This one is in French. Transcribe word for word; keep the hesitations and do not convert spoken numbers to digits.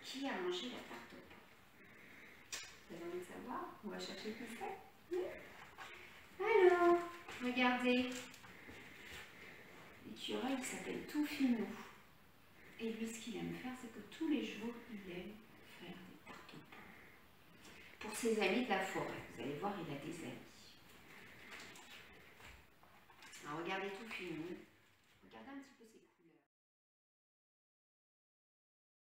Qui a mangé la tarte au pain? Vous avez envie de savoir? On va chercher qui c'est. Oui. Alors, regardez. L'écureuil, il s'appelle Toufinou. Et lui, ce qu'il aime faire, c'est que tous les jours, il aime faire des tartes au pain. Pour ses amis de la forêt. Vous allez voir, il a des amis. Alors, regardez Toufinou.